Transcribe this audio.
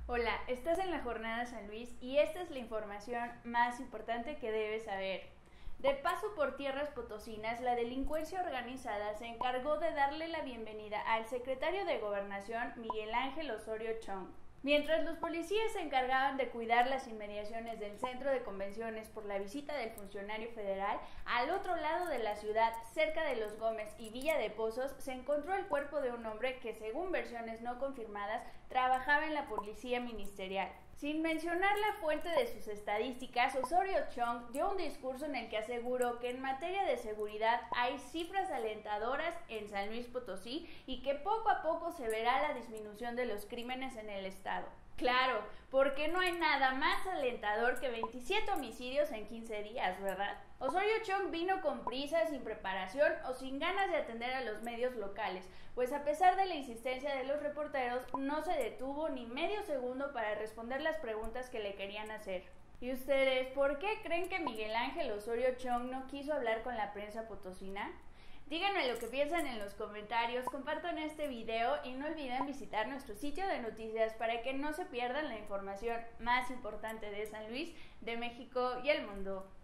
Hola, estás en la Jornada San Luis y esta es la información más importante que debes saber. De paso por tierras potosinas, la delincuencia organizada se encargó de darle la bienvenida al secretario de Gobernación, Miguel Ángel Osorio Chong. Mientras los policías se encargaban de cuidar las inmediaciones del centro de convenciones por la visita del funcionario federal, al otro lado de la ciudad, cerca de Los Gómez y Villa de Pozos, se encontró el cuerpo de un hombre que, según versiones no confirmadas, trabajaba en la policía ministerial. Sin mencionar la fuente de sus estadísticas, Osorio Chong dio un discurso en el que aseguró que en materia de seguridad hay cifras alentadoras en San Luis Potosí y que poco a poco se verá la disminución de los crímenes en el estado. Claro, porque no hay nada más alentador que 27 homicidios en 15 días, ¿verdad? Osorio Chong vino con prisa, sin preparación o sin ganas de atender a los medios locales, pues a pesar de la insistencia de los reporteros, no se detuvo ni medio segundo para responder las preguntas que le querían hacer. ¿Y ustedes por qué creen que Miguel Ángel Osorio Chong no quiso hablar con la prensa potosina? Díganme lo que piensan en los comentarios, compartan este video y no olviden visitar nuestro sitio de noticias para que no se pierdan la información más importante de San Luis, de México y el mundo.